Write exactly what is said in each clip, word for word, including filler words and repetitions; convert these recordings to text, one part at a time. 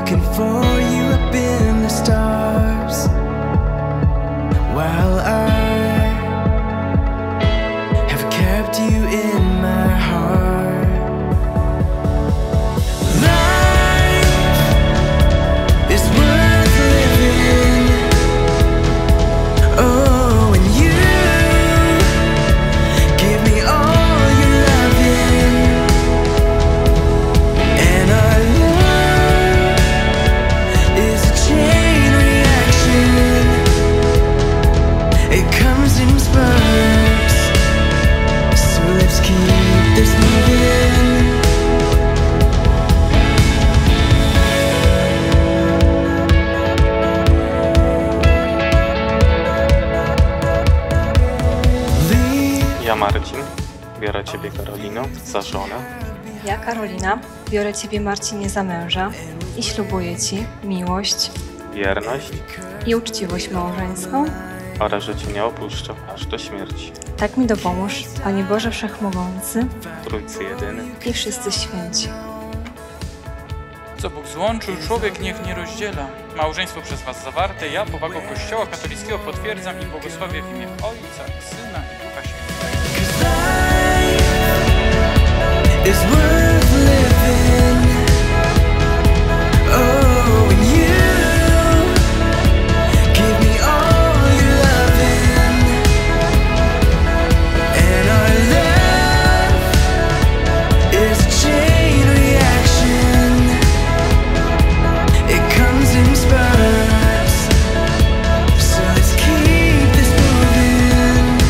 looking for you up in the stars, while I have kept you in my heart. Life is worth living. Oh, and you give me all your loving, and our love is a chain reaction. It comes in spurts, so let's keep this moving. Ja, Marcin, biorę Ciebie, Karolino, za żonę. Ja, Karolina, biorę Ciebie, Marcinie, za męża i ślubuję Ci miłość Wierność i uczciwość małżeńską. oraz że Cię nie opuszczę aż do śmierci. Tak mi dopomóż, Panie Boże Wszechmogący Trójcy jedyny. i wszyscy święci. Co Bóg złączył, człowiek niech nie rozdziela. Małżeństwo przez Was zawarte, ja powagą Kościoła katolickiego potwierdzam i błogosławię w imię Ojca, Syna i Ducha Świętego. Is worth living. Oh, and you give me all your loving, and our love is a chain reaction. It comes in spurts, so let's keep this moving.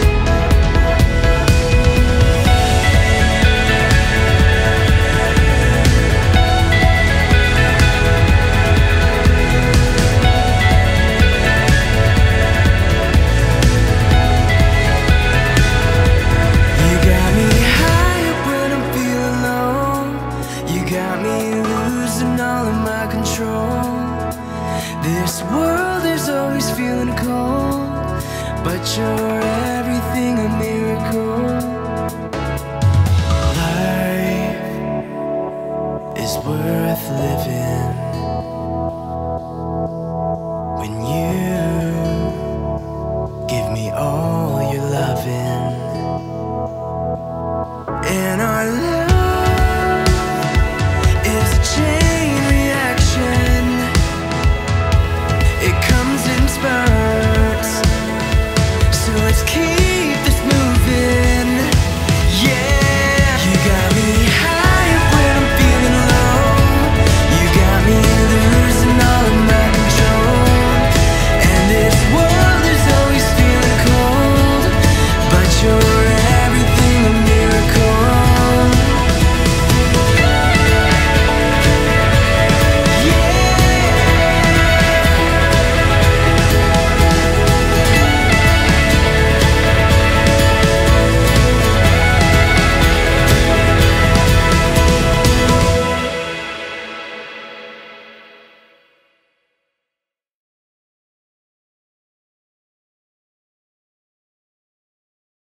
You got me high up when I'm feeling low. You got me losing all of my control. This world is always feeling cold, but you're everything a miracle. Life is worth living when you give me all your loving, and our love